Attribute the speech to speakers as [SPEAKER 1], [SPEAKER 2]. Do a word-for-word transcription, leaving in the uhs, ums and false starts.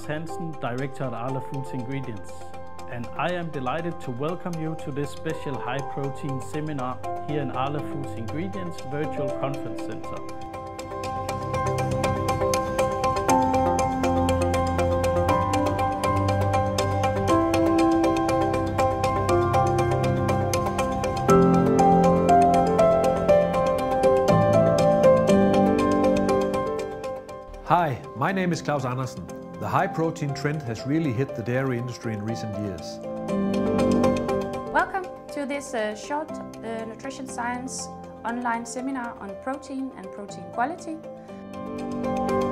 [SPEAKER 1] Lars Hansen, Director at Arla Foods Ingredients, and I am delighted to welcome you to this special high protein seminar here in Arla Foods Ingredients Virtual Conference Center.
[SPEAKER 2] Hi, my name is Klaus Andersen. The high protein trend has really hit the dairy industry in recent years.
[SPEAKER 3] Welcome to this uh, short uh, nutrition science online seminar on protein and protein quality.